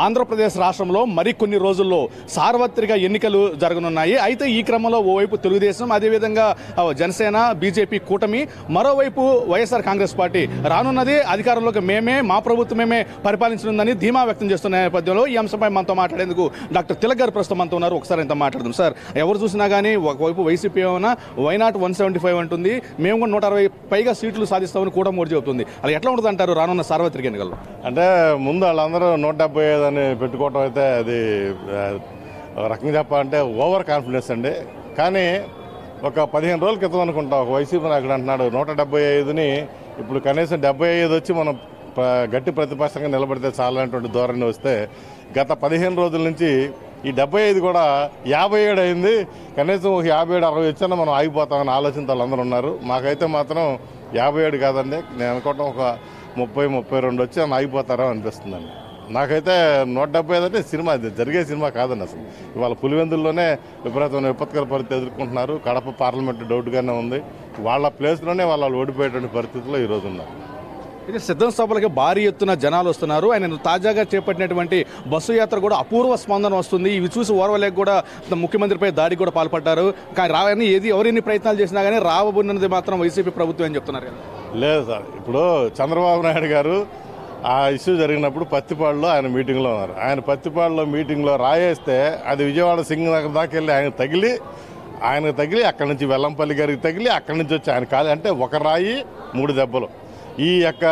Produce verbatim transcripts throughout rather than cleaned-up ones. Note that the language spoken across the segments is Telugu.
ఆంధ్రప్రదేశ్ రాష్ట్రంలో మరికొన్ని రోజుల్లో సార్వత్రిక ఎన్నికలు జరగనున్నాయి. అయితే ఈ క్రమంలో ఓవైపు తెలుగుదేశం, అదేవిధంగా జనసేన, బీజేపీ కూటమి, మరోవైపు వైఎస్ఆర్ కాంగ్రెస్ పార్టీ రానున్నది అధికారంలోకి మేమే, మా ప్రభుత్వమేమే పరిపాలించనుందని ధీమా వ్యక్తం చేస్తున్న నేపథ్యంలో ఈ అంశంపై మనతో మాట్లాడేందుకు డాక్టర్ తిలక్ గారు ప్రస్తుతం మనతో ఉన్నారు. ఒకసారి ఎంత మాట్లాడదాం సార్. ఎవరు చూసినా కానీ ఒకవైపు వైసీపీ ఏమైనా వైనాట్ వన్ సెవెంటీ ఫైవ్ అంటుంది, మేము కూడా నూట అరవై పైగా సీట్లు సాధిస్తామని కూడా మోడీ చెబుతుంది. అలా ఎట్లా ఉంటుంది అంటారు రానున్న సార్వత్రిక ఎన్నికల్లో? అంటే ముందు వాళ్ళందరూ నూట డెబ్బై ఐదు అని పెట్టుకోవటం అయితే అది ఒక రకంగా చెప్పాలంటే ఓవర్ కాన్ఫిడెన్స్ అండి. కానీ ఒక పదిహేను రోజుల క్రితం అనుకుంటా ఒక వైసీపీ నాయకుడు అంటున్నాడు నూట డెబ్బై ఐదుని ఇప్పుడు కనీసం డెబ్బై ఐదు వచ్చి మనం గట్టి ప్రతిపక్షంగా నిలబడితే చాలనేటువంటి ధోరణి వస్తే గత పదిహేను రోజుల నుంచి ఈ డెబ్బై ఐదు కూడా యాభై ఏడు అయింది. కనీసం ఒక యాభై ఏడు అరవై వచ్చినా మనం ఆగిపోతామని ఆలోచన వాళ్ళందరూ ఉన్నారు. మాకైతే మాత్రం యాభై ఏడు కాదండి, నేను అనుకోవటం ఒక ముప్పై ముప్పై రెండు వచ్చి అని ఆగిపోతారో అనిపిస్తుందండి. నాకైతే నూట డెబ్బై ఐదు అంటే సినిమా అది జరిగే సినిమా కాదండి. అసలు ఇవాళ పులివెందుల్లోనే విపరీతమైన విపత్కర పరిస్థితి ఎదుర్కొంటున్నారు. కడప పార్లమెంటు డౌట్గానే ఉంది. వాళ్ళ ప్లేస్లోనే వాళ్ళు ఓడిపోయేటువంటి పరిస్థితుల్లో ఈరోజు ఉన్నారు. ఇది సిద్ధం సభలకి భారీ ఎత్తున జనాలు వస్తున్నారు. ఆయన తాజాగా చేపట్టినటువంటి బస్సు యాత్ర కూడా అపూర్వ స్పందన వస్తుంది. ఇవి చూసి ఓర్వలేక కూడా ముఖ్యమంత్రిపై దాడికి కూడా పాల్పడ్డారు. కానీ రావని ఏది ఎవరిన్ని ప్రయత్నాలు చేసినా కానీ రాబోతున్నది మాత్రం వైసీపీ ప్రభుత్వం అని చెప్తున్నారు కదా. లేదు సార్, ఇప్పుడు చంద్రబాబు నాయుడు గారు ఆ ఇష్యూ జరిగినప్పుడు పత్తిపాడులో ఆయన మీటింగ్లో ఉన్నారు. ఆయన పత్తిపాడులో మీటింగ్లో రాయేస్తే అది విజయవాడ సింగనగర్ దాకా వెళ్ళి ఆయన తగిలి ఆయనకు తగిలి అక్కడి నుంచి వెల్లంపల్లి గారికి తగిలి అక్కడి నుంచి వచ్చి ఆయన కాదు అంటే ఒక రాయి మూడు దెబ్బలు. ఈ యొక్క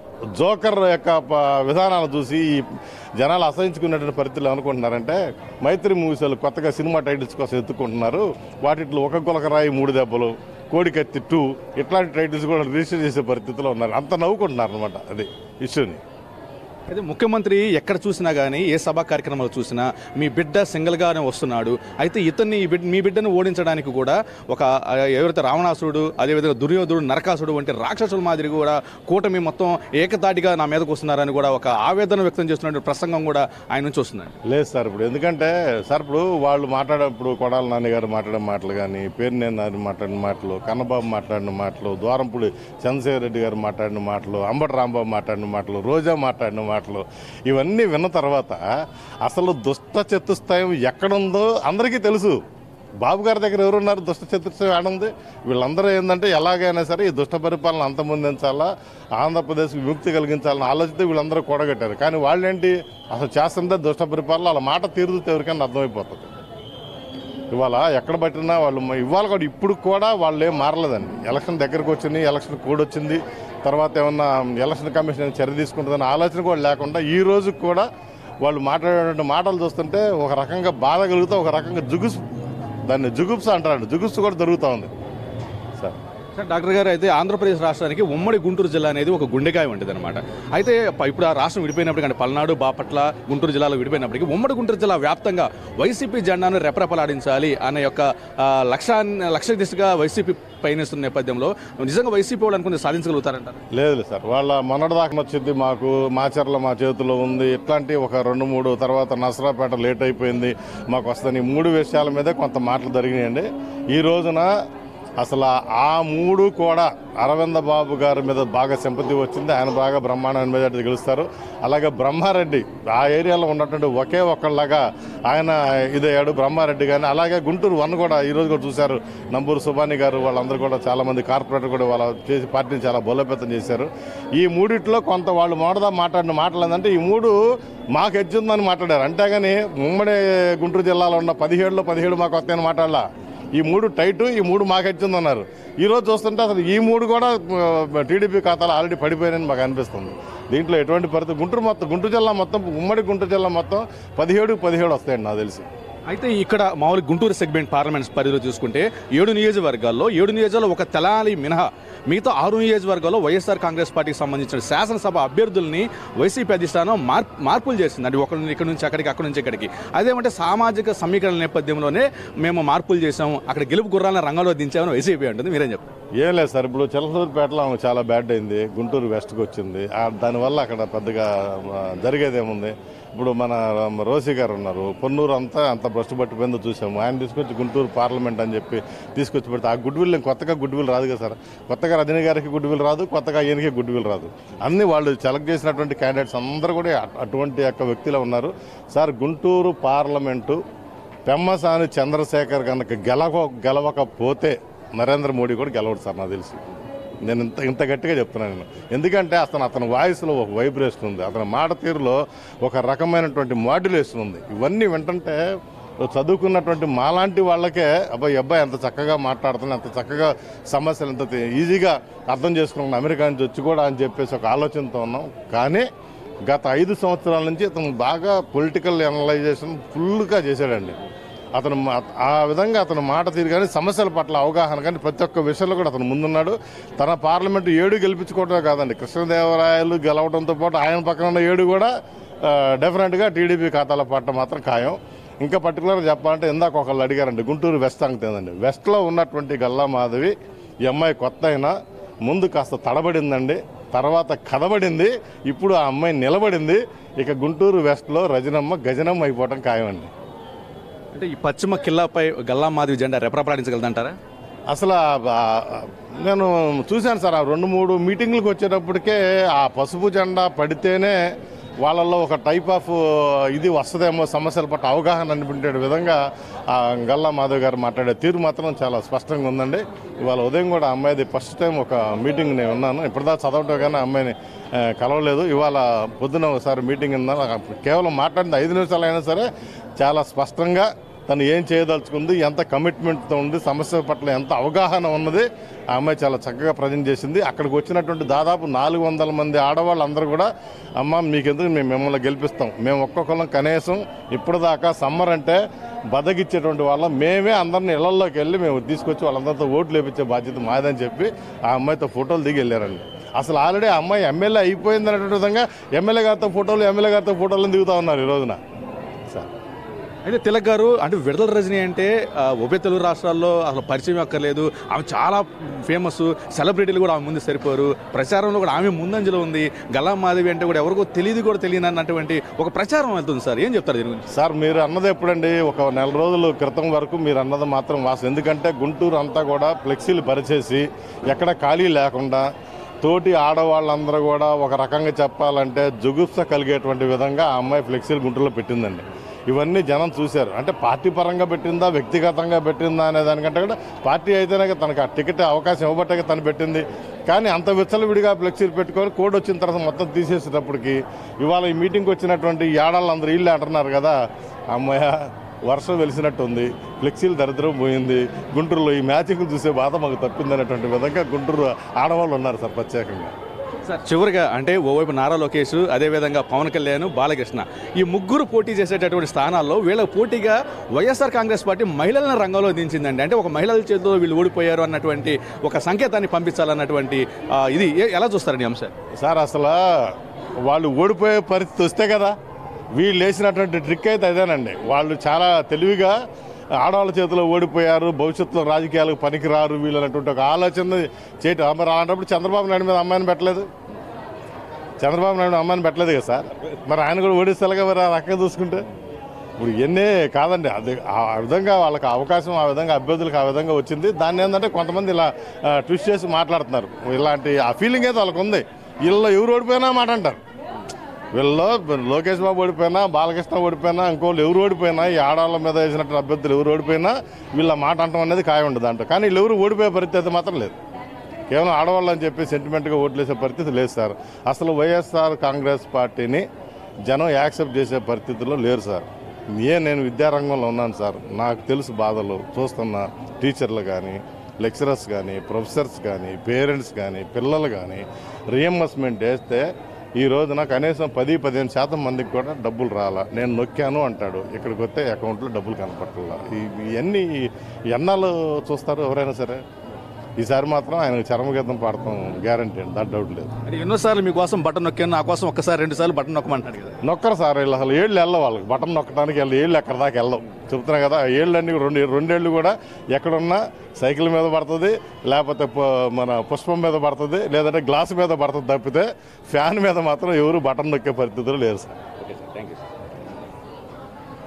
జోకర్ యొక్క విధానాలు చూసి ఈ జనాలు అసహించుకున్నటువంటి పరిస్థితులు అనుకుంటున్నారంటే మైత్రి మూవీస్ వాళ్ళు కొత్తగా సినిమా టైటిల్స్ కోసం ఎత్తుకుంటున్నారు. వాటిలో ఒక గులక రాయి మూడు దెబ్బలు, కోడికత్తి టూ ఇట్లాంటి టైటిల్స్ కూడా రిజిస్టర్ చేసే పరిస్థితిలో ఉన్నారు. అంత నవ్వుకుంటున్నారు అనమాట అది ఇష్యూని. అయితే ముఖ్యమంత్రి ఎక్కడ చూసినా కానీ ఏ సభా కార్యక్రమాలు చూసినా మీ బిడ్డ సింగిల్గానే వస్తున్నాడు. అయితే ఇతన్ని మీ బిడ్డను ఓడించడానికి కూడా ఒక ఎవరైతే రావణాసురుడు, అదేవిధంగా దుర్యోధుడు, నరకాసుడు వంటి రాక్షసుల మాదిరి కూడా కూటమి మొత్తం ఏకతాటిగా నా మీదకు వస్తున్నారని కూడా ఒక ఆవేదన వ్యక్తం చేస్తున్న ప్రసంగం కూడా ఆయన నుంచి వస్తుందండి. లేదు సార్, ఇప్పుడు ఎందుకంటే సార్ ఇప్పుడు వాళ్ళు మాట్లాడేప్పుడు కొడాల నాన్నగారు మాట్లాడిన మాటలు కానీ, పేరునేని నాని మాట్లాడిన మాటలు, కన్నబాబు మాట్లాడిన మాటలు, ద్వారంపూడి చంద్రశేఖర్ రెడ్డి గారు మాట్లాడిన మాటలు, అంబటి రాంబాబు మాట్లాడిన మాటలు, రోజా మాట్లాడిన మాటలు ఇవన్నీ విన్న తర్వాత అసలు దుష్ట చతుష్టయం ఎక్కడుందో అందరికీ తెలుసు. బాబు గారి దగ్గర ఎవరున్నారు దుష్ట చతుష్టయం ఏడుంది? వీళ్ళందరూ ఏంటంటే ఎలాగైనా సరే ఈ దుష్ట పరిపాలన అంతమొందించాలా, ఆంధ్రప్రదేశ్కి విముక్తి కలిగించాలని ఆలోచిస్తే వీళ్ళందరూ కూడగట్టారు. కానీ వాళ్ళేంటి అసలు చేస్తుందే దుష్ట పరిపాలన. వాళ్ళ మాట తీరుతే ఎవరికైనా అర్థమైపోతుంది. ఇవాళ ఎక్కడ పట్టినా వాళ్ళు ఇవాళ కూడా ఇప్పుడు కూడా వాళ్ళు ఏం మారలేదండి. ఎలక్షన్ దగ్గరకు వచ్చింది, ఎలక్షన్ కోడ్ వచ్చింది, తర్వాత ఏమన్నా ఎలక్షన్ కమిషన్ చర్య తీసుకుంటుందన్న ఆలోచన కూడా లేకుండా ఈ రోజు కూడా వాళ్ళు మాట్లాడేటువంటి మాటలు చూస్తుంటే ఒక రకంగా బాధ కలుగుతూ ఒక రకంగా జుగుసు, దాన్ని జుగుప్స అంటారండి, జుగుప్సు కూడా జరుగుతూ ఉంది సార్. సార్ డాక్టర్ గారు, అయితే ఆంధ్రప్రదేశ్ రాష్ట్రానికి ఉమ్మడి గుంటూరు జిల్లా అనేది ఒక గుండెకాయ వంటిది అనమాట. అయితే ఇప్పుడు ఆ రాష్ట్రం విడిపోయినప్పటికీ అంటే పల్నాడు, బాపట్ల, గుంటూరు జిల్లాలో విడిపోయినప్పటికీ ఉమ్మడి గుంటూరు జిల్లా వ్యాప్తంగా వైసీపీ జెండాను రెపరెపలాడించాలి అనే యొక్క లక్ష్యాన్ని లక్ష్య దిశగా వైసీపీ పయనిస్తున్న నేపథ్యంలో నిజంగా వైసీపీ వాళ్ళు అనుకుని సాధించగలుగుతారంటారు? లేదు సార్, వాళ్ళ మొన్నటి దాకా వచ్చింది మాకు మాచర్ల మా చేతిలో ఉంది, ఇట్లాంటి ఒక రెండు మూడు తర్వాత నసరాపేట లేట్ అయిపోయింది మాకు వస్తుంది, మూడు విషయాల మీద కొంత మాటలు జరిగినాయండి. ఈ రోజున అసలు ఆ మూడు కూడా అరవింద బాబు గారి మీద బాగా సింపతి వచ్చింది. ఆయన బాగా బ్రహ్మాండమైన మెజార్టీ గెలుస్తారు. అలాగే బ్రహ్మారెడ్డి ఆ ఏరియాలో ఉన్నటువంటి ఒకే ఒక్కళ్ళగా ఆయన ఇదయ్యాడు బ్రహ్మారెడ్డి. కానీ అలాగే గుంటూరు వన్ కూడా ఈరోజు కూడా చూశారు, నంబూరు సుబాని గారు వాళ్ళందరూ కూడా చాలామంది కార్పొరేటర్ కూడా వాళ్ళ చేసి పార్టీని చాలా బలోపేతం చేశారు. ఈ మూడిట్లో కొంత వాళ్ళు మొదట మాట్లాడిన మాటలు ఏంటంటే ఈ మూడు మాకు ఎజ్జుందని మాట్లాడారు. అంతేగాని ఉమ్మడి గుంటూరు జిల్లాలో ఉన్న పదిహేడులో పదిహేడు మాకు వస్తాయని మాట్లాడాల. ఈ మూడు టైటు, ఈ మూడు మాకు ఇచ్చిందన్నారు. ఈరోజు చూస్తుంటే అసలు ఈ మూడు కూడా టీడీపీ ఖాతాలో ఆల్రెడీ పడిపోయాయని మాకు అనిపిస్తుంది. దీంట్లో ఎటువంటి పరిస్థితి గుంటూరు మొత్తం గుంటూరు జిల్లా మొత్తం ఉమ్మడి గుంటూరు జిల్లా మొత్తం పదిహేడు పదిహేడు వస్తాయండి నాకు తెలిసి. అయితే ఇక్కడ మామూలు గుంటూరు సెగ్మెంట్ పార్లమెంట్స్ పరిధిలో చూసుకుంటే ఏడు నియోజకవర్గాల్లో ఏడు నియోజకవర్గాల్లో ఒక తెలాలి మినహా మిగతా ఆరు నియోజకవర్గాల్లో వైఎస్ఆర్ కాంగ్రెస్ పార్టీకి సంబంధించిన శాసనసభ అభ్యర్థుల్ని వైసీపీ అధిష్టానం మార్ మార్పులు చేసింది. అంటే ఒకరి ఇక్కడ నుంచి అక్కడికి, అక్కడి నుంచి ఇక్కడికి. అదేమంటే సామాజిక సమీకరణ నేపథ్యంలోనే మేము మార్పులు చేసాము, అక్కడ గెలుపు గుర్రాలను రంగంలో దించామని వైసీపీ అంటుంది. మీరేం చెప్తారు? ఏం లేదు సార్, ఇప్పుడు చిలకలూరుపేటలో ఆమె చాలా బ్యాడ్ అయింది, గుంటూరు వెస్ట్కి వచ్చింది. దానివల్ల అక్కడ పెద్దగా జరిగేదేముంది. ఇప్పుడు మన రోసి గారు ఉన్నారు, పొన్నూరు అంతా అంత భ్రష్టు పట్టిపోయిందో చూసాము. ఆయన తీసుకొచ్చి గుంటూరు పార్లమెంట్ అని చెప్పి తీసుకొచ్చి పెడితే ఆ గుడ్ విల్ కొత్తగా గుడ్ విల్ రాదు కదా సార్. కొత్తగా రజనీ గారికి గుడ్ విల్ రాదు, కొత్తగా ఈయనకి గుడ్ విల్ రాదు. అన్ని వాళ్ళు సెలెక్ట్ చేసినటువంటి క్యాండిడేట్స్ అందరూ కూడా అటువంటి యొక్క వ్యక్తులు ఉన్నారు సార్. గుంటూరు పార్లమెంటు పెమ్మసాని చంద్రశేఖర్ కనుక గెలవ గెలవకపోతే నరేంద్ర మోడీ కూడా గెలవడు సార్ నాకు తెలిసి. నేను ఇంత ఇంత గట్టిగా చెప్తున్నాను నేను. ఎందుకంటే అతను అతని వాయిస్లో ఒక వైబ్రేషన్ ఉంది, అతని మాట తీరులో ఒక రకమైనటువంటి మాడ్యులేషన్ ఉంది. ఇవన్నీ వింటుంటే చదువుకున్నటువంటి మాలాంటి వాళ్ళకే అబ్బాయి అబ్బాయి ఎంత చక్కగా మాట్లాడుతున్నా, ఎంత చక్కగా సమస్యలు ఎంత ఈజీగా అర్థం చేసుకున్నాం అమెరికా నుంచి వచ్చి కూడా అని చెప్పేసి ఒక ఆలోచనతో ఉన్నాం. కానీ గత ఐదు సంవత్సరాల నుంచి అతను బాగా పొలిటికల్ అనలైజేషన్ ఫుల్గా చేశాడండి. అతను ఆ విధంగా అతను మాట తీరు కానీ సమస్యల పట్ల అవగాహన కానీ ప్రతి ఒక్క విషయంలో కూడా అతను ముందున్నాడు. తన పార్లమెంటు ఏడు గెలిపించుకోవడమే కాదండి, కృష్ణదేవరాయలు గెలవడంతో పాటు ఆయన పక్కన ఉన్న ఏడు కూడా డెఫినెట్గా టీడీపీ ఖాతాలో పడటం మాత్రం ఖాయం. ఇంకా పర్టికులర్గా చెప్పాలంటే ఇందాక ఒకళ్ళు అడిగారండి గుంటూరు వెస్ట్ అంగతేందండి. వెస్ట్లో ఉన్నటువంటి గల్లా మాధవి ఈ అమ్మాయి కొత్త అయినా ముందు కాస్త తడబడిందండి, తర్వాత కదబడింది, ఇప్పుడు ఆ అమ్మాయి నిలబడింది. ఇక గుంటూరు వెస్ట్లో రజనమ్మ గజనమ్మ అయిపోవటం ఖాయమండి. అంటే ఈ పశ్చిమ కిల్లాపై గల్లా మాధవి జెండా రెపరెపలాడించగలదంటారా? అసలు నేను చూశాను సార్, ఆ రెండు మూడు మీటింగ్లకు వచ్చేటప్పటికే ఆ పసుపు జెండా పడితేనే వాళ్ళల్లో ఒక టైప్ ఆఫ్ ఇది వస్తుందేమో, సమస్యల పట్ల అవగాహన అనిపించే విధంగా ఆ గల్లా మాధవ్ గారు మాట్లాడే తీరు మాత్రం చాలా స్పష్టంగా ఉందండి. ఇవాళ ఉదయం కూడా అమ్మాయిది ఫస్ట్ టైం ఒక మీటింగ్ నేను ఉన్నాను, ఇప్పటిదా చదవటం కానీ అమ్మాయిని కలవలేదు. ఇవాళ పొద్దున ఒకసారి మీటింగ్ ఉన్నాను, కేవలం మాట్లాడిన ఐదు నిమిషాలు అయినా సరే చాలా స్పష్టంగా తను ఏం చేయదలుచుకుంది, ఎంత కమిట్మెంట్తో ఉంది, సమస్య పట్ల ఎంత అవగాహన ఉన్నది ఆ అమ్మాయి చాలా చక్కగా ప్రజెంట్ చేసింది. అక్కడికి వచ్చినటువంటి దాదాపు నాలుగు వందల మంది ఆడవాళ్ళందరూ కూడా అమ్మ మీకెందుకు మేము మిమ్మల్ని గెలిపిస్తాం, మేము ఒక్కొక్కరం కనీసం ఇప్పటిదాకా సమ్మర్ అంటే బదగిచ్చేటువంటి వాళ్ళం మేమే అందరిని ఇళ్లలోకి వెళ్ళి మేము తీసుకొచ్చి వాళ్ళందరితో ఓట్లు వేపించే బాధ్యత మాదని చెప్పి ఆ అమ్మాయితో ఫోటోలు దిగి వెళ్ళారండి. అసలు ఆల్రెడీ ఆ అమ్మాయి ఎమ్మెల్యే అయిపోయింది అనేటువంటి విధంగా ఎమ్మెల్యే గారితో ఫోటోలు ఎమ్మెల్యే గారితో ఫోటోలను దిగుతూ ఉన్నారు ఈ రోజున సార్. అయితే తిలక్ గారు అంటే విడుదల రజనీ అంటే ఉభయ తెలుగు రాష్ట్రాల్లో అసలు పరిచయం అక్కర్లేదు, ఆమె చాలా ఫేమస్, సెలబ్రిటీలు కూడా ఆమె ముందు సరిపోరు, ప్రచారంలో కూడా ఆమె ముందంజలో ఉంది. గల్లా మాధవి అంటే కూడా ఎవరికో తెలియదు కూడా తెలియదు అన్నటువంటి ఒక ప్రచారం వెళ్తుంది సార్, ఏం చెప్తారు దీని గురించి? సార్ మీరు అన్నది ఎప్పుడండి, ఒక నెల రోజుల క్రితం వరకు మీరు అన్నది మాత్రం వాస్తవం. ఎందుకంటే గుంటూరు అంతా కూడా ఫ్లెక్సీలు పరిచేసి ఎక్కడ ఖాళీ లేకుండా తోటి ఆడవాళ్ళందరూ కూడా ఒక రకంగా చెప్పాలంటే జుగుప్స కలిగేటువంటి విధంగా ఆ అమ్మాయి ఫ్లెక్సీలు గుంటూరులో పెట్టిందండి. ఇవన్నీ జనం చూశారు. అంటే పార్టీ పరంగా పెట్టిందా వ్యక్తిగతంగా పెట్టిందా అనే దానికంటే కూడా పార్టీ అయితేనే తనకు ఆ టికెట్ అవకాశం ఇవ్వబట్టే తను పెట్టింది. కానీ అంత విచ్చలవిడిగా ఫ్లెక్సీలు పెట్టుకొని కోడ్ వచ్చిన తర్వాత మొత్తం తీసేసేటప్పటికి ఇవాళ ఈ మీటింగ్కి వచ్చినటువంటి ఏడాళ్ళందరూ వీళ్ళే అంటున్నారు కదా, అమ్మాయ వర్షం వెలిసినట్టుంది, ఫ్లెక్సీలు దరిద్రం పోయింది, గుంటూరులో ఈ మ్యాచింగ్ చూసే బాధ మాకు తప్పిందనేటువంటి విధంగా గుంటూరు ఆడవాళ్ళు ఉన్నారు సార్ ప్రత్యేకంగా. సార్ చివరిగా అంటే ఓవైపు నారా లోకేష్, అదేవిధంగా పవన్ కళ్యాణ్, బాలకృష్ణ ఈ ముగ్గురు పోటీ చేసేటటువంటి స్థానాల్లో వీళ్ళ పోటీగా వైఎస్ఆర్ కాంగ్రెస్ పార్టీ మహిళలను రంగంలో దించిందండి. అంటే ఒక మహిళల చేతిలో వీళ్ళు ఓడిపోయారు అన్నటువంటి ఒక సంకేతాన్ని పంపించాలన్నటువంటి ఇది ఎలా చూస్తారండి అంశం? సార్ అసలు వాళ్ళు ఓడిపోయే పరిస్థితి వస్తే కదా వీళ్ళు వేసినటువంటి ట్రిక్ అయితే అదేనండి. వాళ్ళు చాలా తెలివిగా ఆడవాళ్ళ చేతిలో ఓడిపోయారు, భవిష్యత్తులో రాజకీయాలకు పనికిరారు వీళ్ళు అన్నటువంటి ఒక ఆలోచన చేయటం. మరి అలాంటప్పుడు చంద్రబాబు నాయుడు మీద అమ్మాయిని పెట్టలేదు, చంద్రబాబు నాయుడు అమ్మాయిని పెట్టలేదు కదా సార్. మరి ఆయన కూడా ఓడిస్తేలాగా మరి ఆ రకంగా చూసుకుంటే ఇప్పుడు ఎన్నే కాదండి. అది ఆ విధంగా వాళ్ళకి అవకాశం ఆ విధంగా అభ్యర్థులకు ఆ విధంగా వచ్చింది. దాన్ని ఏంటంటే కొంతమంది ఇలా ట్విస్ట్ చేసి మాట్లాడుతున్నారు. ఇలాంటి ఆ ఫీలింగ్ అయితే వాళ్ళకు ఉంది. వీళ్ళలో ఎవరు ఓడిపోయినా మాట అంటారు. వీళ్ళలో లోకేష్ బాబు ఓడిపోయినా, బాలకృష్ణ ఓడిపోయినా, ఇంకోళ్ళు ఎవరు ఓడిపోయినా, ఈ ఆడవాళ్ళ మీద వేసినట్టు అభ్యర్థులు ఎవరు ఓడిపోయినా వీళ్ళ మాట అంటాం అనేది ఖాయం ఉండదు అంట. కానీ వీళ్ళు ఎవరు ఓడిపోయే పరిస్థితి మాత్రం లేదు. కేవలం ఆడవాళ్ళు అని చెప్పి సెంటిమెంట్గా ఓట్లేసే పరిస్థితి లేదు సార్. అసలు వైఎస్ఆర్ కాంగ్రెస్ పార్టీని జనం యాక్సెప్ట్ చేసే పరిస్థితుల్లో లేరు సార్. ఏ నేను విద్యారంగంలో ఉన్నాను సార్, నాకు తెలుసు బాధలు. చూస్తున్న టీచర్లు కానీ, లెక్చరర్స్ కానీ, ప్రొఫెసర్స్ కానీ, పేరెంట్స్ కానీ, పిల్లలు కానీ రీఎంబర్స్మెంట్ వేస్తే ఈ రోజున కనీసం పది పదిహేను శాతం మందికి కూడా డబ్బులు రాలా. నేను నొక్కాను అంటాడు, ఇక్కడికి వస్తే అకౌంట్లో డబ్బులు కనపట్లా. ఇవన్నీ ఎన్నాళ్ళు చూస్తారు ఎవరైనా సరే. ఈసారి మాత్రం ఆయన చరమగీతం పాడతాం గ్యారంటీ అండి, దాని డౌట్ లేదు. ఎన్నోసార్లు మీకోసం బటన్ నొక్కాను, నా కోసం ఒక్కసారి రెండు సార్లు బటన్ నొక్కమంటాడు కదా. నొక్కరు సార్ వీళ్ళు, అసలు ఏళ్ళు వెళ్ళవు వాళ్ళకి. బటన్ నొక్కడానికి వెళ్ళి ఏళ్ళు ఎక్కడ దాకా వెళ్ళవు. చెప్తున్నా కదా, ఏళ్ళు అన్ని రెండు రెండేళ్ళు కూడా ఎక్కడున్నా సైకిల్ మీద పడుతుంది, లేకపోతే మన పుష్పం మీద పడుతుంది, లేదంటే గ్లాసు మీద పడుతుంది తప్పితే ఫ్యాన్ మీద మాత్రం ఎవరు బటన్ నొక్కే పరిస్థితులు లేరు sir. Okay sir, thank you sir.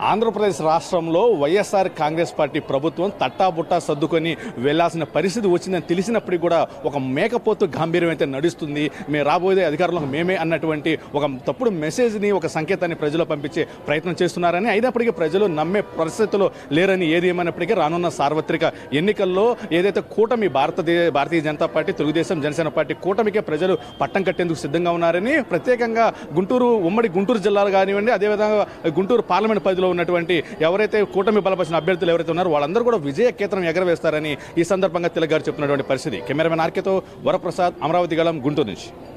Andhra Pradesh రాష్ట్రంలో వైఎస్ఆర్ కాంగ్రెస్ పార్టీ ప్రభుత్వం తట్టాబుట్టా సర్దుకొని వెళ్లాల్సిన పరిస్థితి వచ్చిందని తెలిసినప్పటికీ కూడా ఒక మేకపోతు గాంభీర్యం అయితే నడుస్తుంది. మేము రాబోయే అధికారంలో మేమే అన్నటువంటి ఒక తప్పుడు మెసేజ్ని, ఒక సంకేతాన్ని ప్రజలు పంపించే ప్రయత్నం చేస్తున్నారని, అయినప్పటికీ ప్రజలు నమ్మే పరిస్థితుల్లో లేరని, ఏది ఏమైనప్పటికీ రానున్న సార్వత్రిక ఎన్నికల్లో ఏదైతే కూటమి భారతదేశ భారతీయ జనతా పార్టీ, తెలుగుదేశం, జనసేన పార్టీ కూటమికే ప్రజలు పట్టం కట్టేందుకు సిద్ధంగా ఉన్నారని, ప్రత్యేకంగా గుంటూరు ఉమ్మడి గుంటూరు జిల్లాలు కానివ్వండి, అదేవిధంగా గుంటూరు పార్లమెంట్ పరిధిలో ఉన్నటువంటి ఎవరైతే కూటమి బలపరిచిన అభ్యర్థులు ఎవరైతే ఉన్నారో వాళ్ళందరూ కూడా విజయ కేతనం ఎగరవేస్తారని ఈ సందర్భంగా తిలక్ గారు చెప్తున్నటువంటి పరిస్థితి. కెమెరామెన్ ఆర్కేతో వరప్రసాద్, అమరావతి గళం, గుంటూరు నుంచి.